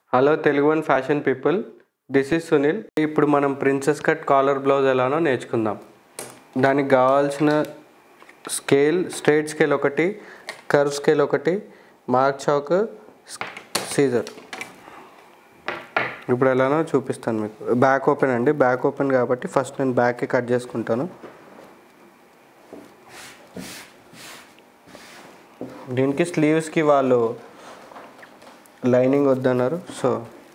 Hello Telugu one fashion people, this is Sunil. ఇప్పుడు మనం princess cut caller blouse ఎలానో నేర్చుకుందాం. దానికి కావాల్సిన స్కేల్, స్ట్రైట్ స్కేల్ ఒకటి, కర్వ్ స్కేల్ ఒకటి, మార్క్ చాక్, సీజర్. ఇప్పుడు ఎలానో చూపిస్తాను మీకు. బ్యాక్ ఓపెన్ అండి, బ్యాక్ ఓపెన్ కాబట్టి ఫస్ట్ నేను బ్యాక్కి కట్ చేసుకుంటాను. దీనికి స్లీవ్స్కి వాళ్ళు లైనింగ్ వద్దన్నారు, సో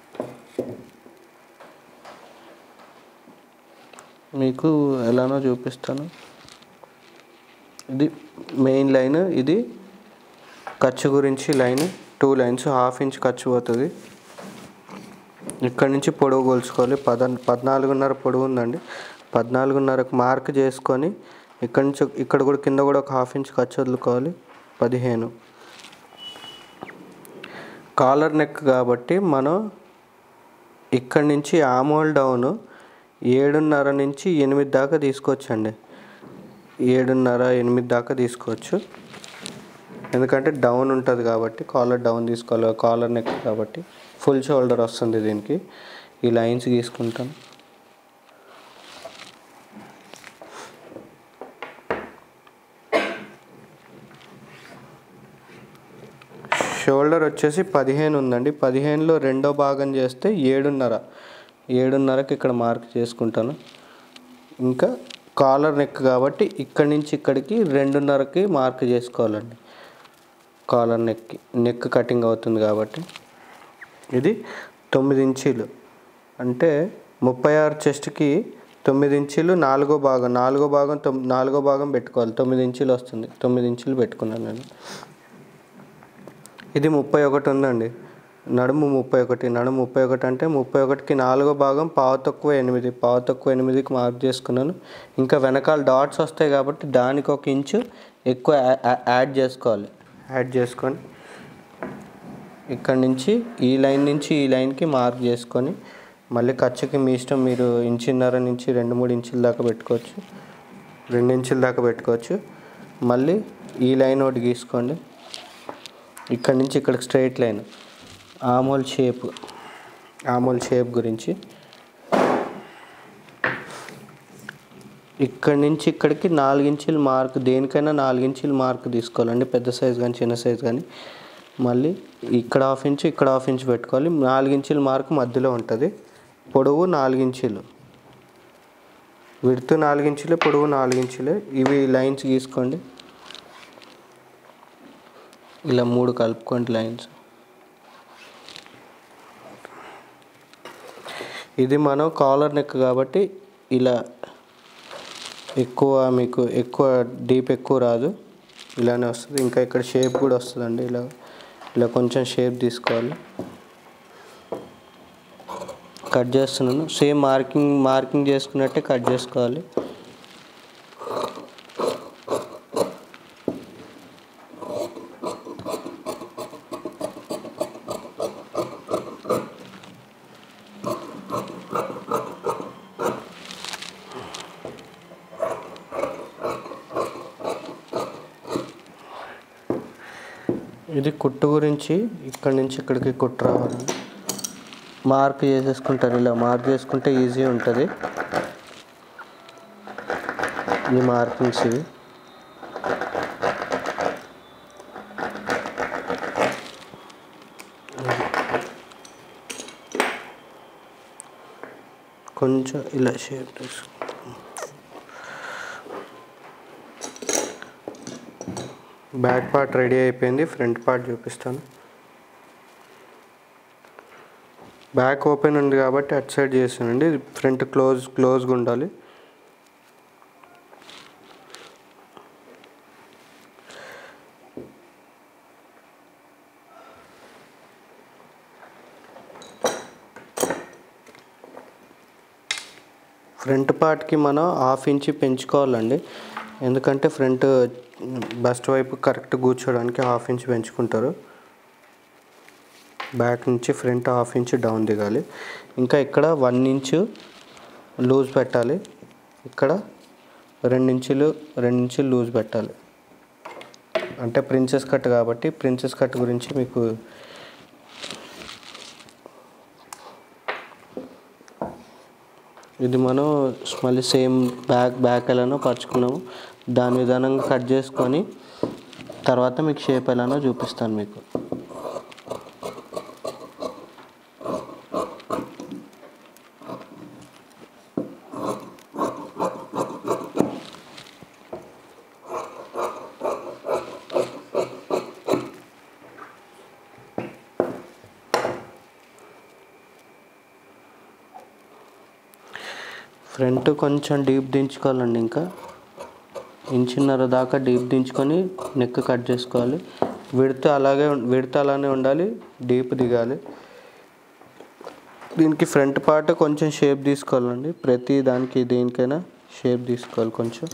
మీకు ఎలానో చూపిస్తాను. ఇది మెయిన్ లైన్, ఇది ఖర్చు గురించి లైన్, 2 లైన్స్, 1/2 ఇంచ్ ఖర్చు పోతుంది. ఇక్కడ నుంచి పొడవు కొలుచుకోవాలి. 14.5 పొడవు ఉందండి. 14.5కు మార్క్ చేసుకొని ఇక్కడ నుంచి ఇక్కడ కూడా కింద కూడా ఒక 1/2 ఇంచ్ ఖర్చు వదులుకోవాలి. 15. కాలర్ నెక్ కాబట్టి మనం ఇక్కడి నుంచి ఆమోల్ డౌన్ 7.5 నుంచి 8 దాకా తీసుకోవచ్చండి. 7.5, 8 దాకా తీసుకోవచ్చు. ఎందుకంటే డౌన్ ఉంటుంది కాబట్టి కాలర్ డౌన్ తీసుకోవాలి. కాలర్ నెక్ కాబట్టి ఫుల్ షోల్డర్ వస్తుంది. దీనికి ఈ లైన్స్ గీసుకుంటాను. షోల్డర్ వచ్చేసి 15 ఉందండి. 15లో రెండో భాగం చేస్తే 7.5. 7.5కి ఇక్కడ మార్క్ చేసుకుంటాను. ఇంకా కాలర్ నెక్ కాబట్టి ఇక్కడి నుంచి ఇక్కడికి 2.5కి మార్క్ చేసుకోవాలండి. కాలర్ నెక్ కటింగ్ అవుతుంది కాబట్టి ఇది 9 ఇంచీలు అంటే 36 చెస్ట్కి 9 ఇంచీలు. నాలుగో భాగం పెట్టుకోవాలి. 9 ఇంచీలు వస్తుంది. 9 ఇంచీలు పెట్టుకున్నాను నేను. ఇది 31 ఉందండి. నడుము 31 అంటే 31కి నాలుగో భాగం పావు తక్కువ 8కి మార్క్ చేసుకున్నాను. ఇంకా వెనకాల డాట్స్ వస్తాయి కాబట్టి దానికి 1 ఇంచు ఎక్కువ యాడ్ చేసుకోవాలి. యాడ్ చేసుకొని ఇక్కడ నుంచి ఈ లైన్ నుంచి ఈ లైన్కి మార్క్ చేసుకొని మళ్ళీ ఖర్చుకి మీ ఇష్టం. మీరు 1.5 ఇంచ్ నుంచి 2-3 ఇంచుల దాకా పెట్టుకోవచ్చు. 2 ఇంచుల దాకా పెట్టుకోవచ్చు. మళ్ళీ ఈ లైన్ ఒకటి గీసుకోండి. ఇక్కడ నుంచి ఇక్కడికి స్ట్రైట్ లైన్, ఆమోల్ షేప్ గురించి. ఇక్కడి నుంచి ఇక్కడికి 4 ఇంచుల మార్క్, దేనికైనా 4 ఇంచుల మార్క్ తీసుకోవాలండి. పెద్ద సైజు కానీ చిన్న సైజు కానీ. మళ్ళీ ఇక్కడ 1/2 ఇంచు, ఇక్కడ 1/2 ఇంచు పెట్టుకోవాలి. 4 ఇంచుల మార్క్ మధ్యలో ఉంటుంది. పొడవు 4 ఇంచులు, విడ్త్ 4 ఇంచులు, పొడవు 4 ఇంచులే. ఇవి లైన్స్ గీసుకోండి. ఇలా 3 కలుపుకోండి లైన్స్. ఇది మనం కాలర్ నెక్ కాబట్టి ఇలా మీకు ఎక్కువ డీప్ ఎక్కువ రాదు, ఇలానే వస్తుంది. ఇంకా ఇక్కడ షేప్ కూడా వస్తుందండి. ఇలా కొంచెం షేప్ తీసుకోవాలి. కట్ చేస్తున్నాను. సేమ్ మార్కింగ్ చేసుకున్నట్టే కట్ చేసుకోవాలి. ఇది కుట్టు గురించి. ఇక్కడి నుంచి ఇక్కడికి కుట్టు రావాలి. మార్క్ చేసేసుకుంటారు. ఇలా మార్క్ చేసుకుంటే ఈజీ ఉంటుంది. ఈ మార్కింగ్స్ ఇవి. కొంచెం ఇలా షేప్ తీసుకుంటాం. బ్యాక్ పార్ట్ రెడీ అయిపోయింది. ఫ్రంట్ పార్ట్ చూపిస్తాను. బ్యాక్ ఓపెన్ ఉంది కాబట్టి అటు సైడ్ చేస్తానండి. ఫ్రంట్ క్లోజ్గా ఉండాలి. ఫ్రంట్ పార్ట్కి మనం 1/2 ఇంచ్ పెంచుకోవాలండి. ఎందుకంటే ఫ్రంట్ బస్ట్ వైపు కరెక్ట్ కూర్చోడానికి 1/2 ఇంచ్ పెంచుకుంటారు. బ్యాక్ నుంచి ఫ్రంట్ 1/2 ఇంచ్ డౌన్ దిగాలి. ఇంకా ఇక్కడ 1 ఇంచు లూజ్ పెట్టాలి. ఇక్కడ 2 ఇంచులు లూజ్ పెట్టాలి. అంటే ప్రిన్సెస్ కట్ కాబట్టి ప్రిన్సెస్ కట్ గురించి మీకు ఇది మనం మళ్ళీ సేమ్ బ్యాక్ ఎలానో పరుచుకున్నాము దాని విధానంగా కట్ చేసుకొని తర్వాత మీకు షేప్ ఎలానో చూపిస్తాను మీకు. ఫ్రంట్ కొంచెం డీప్ దించుకోవాలండి, ఇంకా ఇంచున్నర దాకా డీప్ దించుకొని నెక్ కట్ చేసుకోవాలి. విడత అలానే ఉండాలి, డీప్ దిగాలి. దీనికి ఫ్రంట్ పార్ట్ కొంచెం షేప్ తీసుకోవాలండి, ప్రతి దానికి దేనికైనా షేప్ తీసుకోవాలి కొంచెం.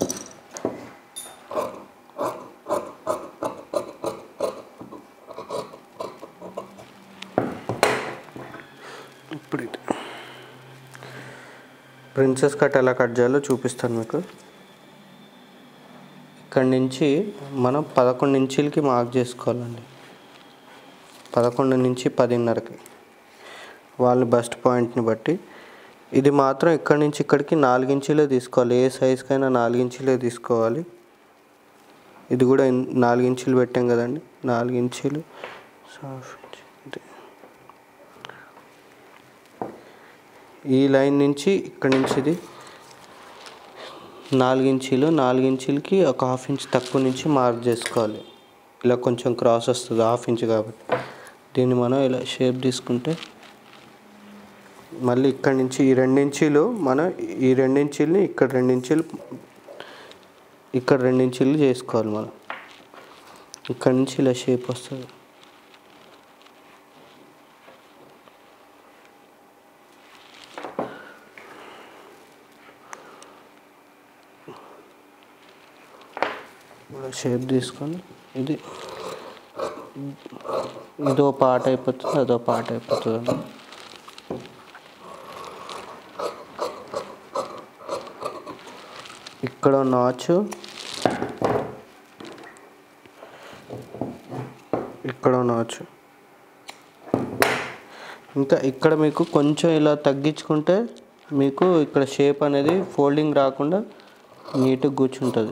ఇప్పుడు ప్రిన్సెస్ కట్ ఎలా కట్ చేయాలో చూపిస్తాను మీకు. ఇక్కడి నుంచి మనం 11 ఇంచులకి మార్క్ చేసుకోవాలండి. 11 నుంచి 10:30కి వాళ్ళ బస్ట్ పాయింట్ని బట్టి. ఇది మాత్రం ఇక్కడి నుంచి ఇక్కడికి 4 ఇంచులే తీసుకోవాలి, ఏ సైజుకైనా 4 ఇంచులే తీసుకోవాలి. ఇది కూడా 4 ఇంచులు పెట్టాం కదండి, 4 ఇంచులు. ఈ లైన్ నుంచి ఇక్కడి నుంచి ఇది 4 ఇంచులు, 4 ఇంచులకి ఒక 1/2 ఇంచ్ తక్కువ నుంచి మార్క్ చేసుకోవాలి. ఇలా కొంచెం క్రాస్ వస్తుంది 1/2 ఇంచ్ కాబట్టి. దీన్ని మనం ఇలా షేప్ తీసుకుంటే మళ్ళీ ఇక్కడి నుంచి ఈ 2 ఇంచులు మనం ఈ 2 ఇంచుల్ని ఇక్కడ 2 ఇంచులు ఇక్కడ 2 ఇంచులు చేసుకోవాలి. మనం ఇక్కడి నుంచి ఇలా షేప్ వస్తుంది. షేప్ తీసుకొని ఇదో పార్ట్ అయిపోతుంది, అదో పార్ట్ అయిపోతుంది. ఇక్కడ నాచు, ఇక్కడ నాచు. ఇంకా ఇక్కడ మీకు కొంచెం ఇలా తగ్గించుకుంటే మీకు ఇక్కడ షేప్ అనేది ఫోల్డింగ్ రాకుండా నీట్గా కూర్చుంటుంది.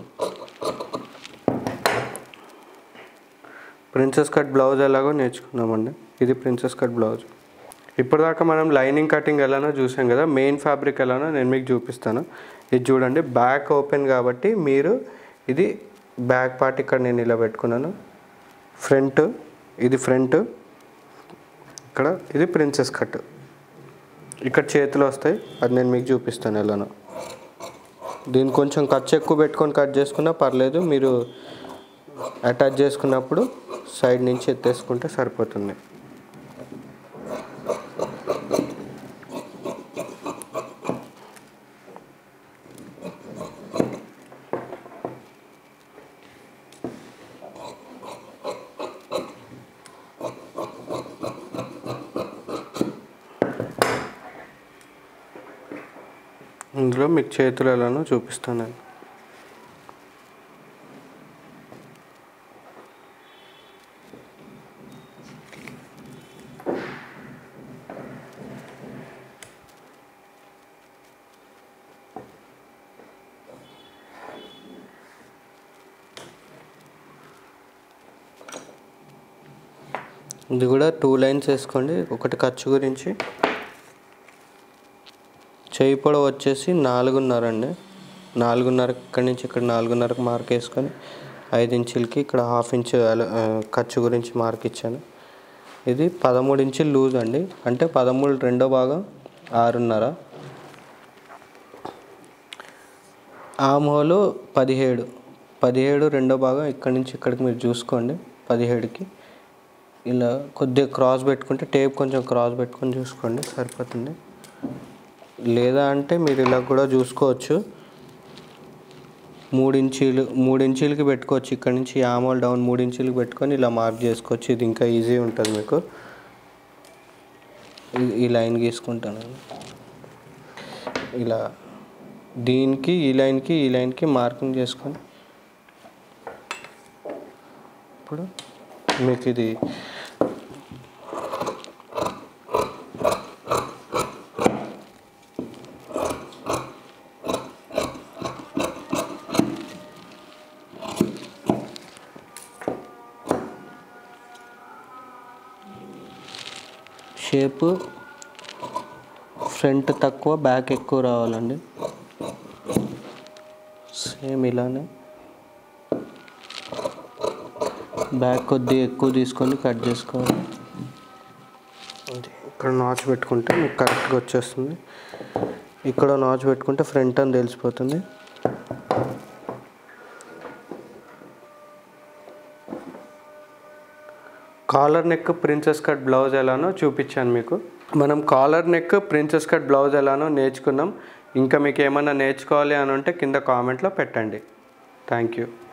ప్రిన్సెస్ కట్ బ్లౌజ్ ఎలాగో నేర్చుకున్నామండి. ఇది ప్రిన్సెస్ కట్ బ్లౌజ్. ఇప్పటిదాకా మనం లైనింగ్ కటింగ్ ఎలానో చూసాం కదా, మెయిన్ ఫ్యాబ్రిక్ ఎలానో నేను మీకు చూపిస్తాను. ఇది చూడండి, బ్యాక్ ఓపెన్ కాబట్టి మీరు ఇది బ్యాక్ పార్ట్ ఇక్కడ నేను ఇలా పెట్టుకున్నాను. ఫ్రంట్, ఇది ఫ్రంట్, ఇక్కడ ఇది ప్రిన్సెస్ కట్. ఇక్కడ చేతులు వస్తాయి, అది నేను మీకు చూపిస్తాను ఎలానో. దీన్ని కొంచెం ఖర్చు ఎక్కువ పెట్టుకొని కట్ చేసుకున్నా పర్లేదు, మీరు అటాచ్ చేసుకున్నప్పుడు సైడ్ నుంచి ఎత్తేసుకుంటే సరిపోతుంది. ఇందులో మీకు చేతులు ఎలానో చూపిస్తాను నేను. ఇది కూడా 2 లైన్స్ వేసుకోండి. ఒకటి ఖర్చు గురించి. చేయి పొడవు వచ్చేసి 4.5 అండి. 4.5 ఇక్కడి నుంచి ఇక్కడ 4.5కి మార్క్ వేసుకొని 5 ఇంచులకి ఇక్కడ 1/2 ఇంచ్ ఖర్చు గురించి మార్క్ ఇచ్చాను. ఇది 13 ఇంచులు లూజ్ అండి, అంటే 13 రెండో భాగం 6.5. ఆర్మ్ హోల్ 17 రెండో భాగం ఇక్కడి నుంచి ఇక్కడికి మీరు చూసుకోండి. 17కి ఇలా కొద్దిగా క్రాస్ పెట్టుకుంటే, టేప్ కొంచెం క్రాస్ పెట్టుకొని చూసుకోండి సరిపోతుంది. లేదా అంటే మీరు ఇలా కూడా చూసుకోవచ్చు. 3 ఇంచులకి పెట్టుకోవచ్చు. ఇక్కడ నుంచి ఆర్మ్ హోల్ డౌన్ 3 ఇంచులకి పెట్టుకొని ఇలా మార్క్ చేసుకోవచ్చు. ఇది ఇంకా ఈజీ ఉంటుంది మీకు. ఈ లైన్ గీసుకుంటాను ఇలా, దీనికి ఈ లైన్కి మార్కింగ్ చేసుకొని ఇప్పుడు మీకు ఇది షేపు ఫ్రంట్ తక్కువ బ్యాక్ ఎక్కువ రావాలండి. సేమ్ ఇలానే బ్యాక్ కొద్దిగా ఎక్కువ తీసుకొని కట్ చేసుకోవాలి. ఇక్కడ నాచ్ పెట్టుకుంటే మీకు కరెక్ట్గా వచ్చేస్తుంది. ఇక్కడ నాచ్ పెట్టుకుంటే ఫ్రంట్ అని తెలిసిపోతుంది. Collar neck princess cut blouse ఎలానో చూపించాను మీకు. మనం collar neck princess cut blouse ఎలానో నేర్చుకున్నాం. ఇంకా మీకు ఏమైనా నేర్చుకోవాలి అని ఉంటే కింద కామెంట్లో పెట్టండి. Thank you.